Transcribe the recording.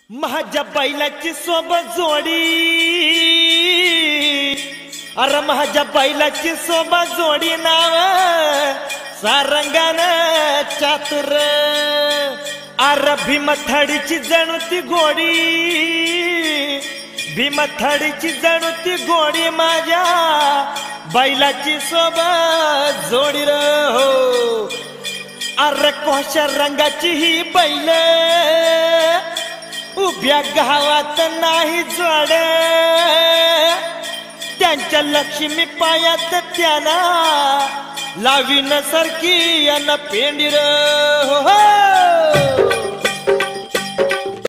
माझ्या बैलाची सोबत जोडी, अरे माझ्या बैलाची सोबत जोडी नाव सारंगान चातुर, अरे भीमथडीची जणू ती गोडी, भीमथडीची जणू ती गोडी माझ्या बैलाची सोबत जोडी र हो। अरे कोशा रंगाची ही बैल उभ्या गावात नाही जोड, त्यांच्या लक्ष्मी पायात त्याला लावीन सारखी अन पेंडीर हो।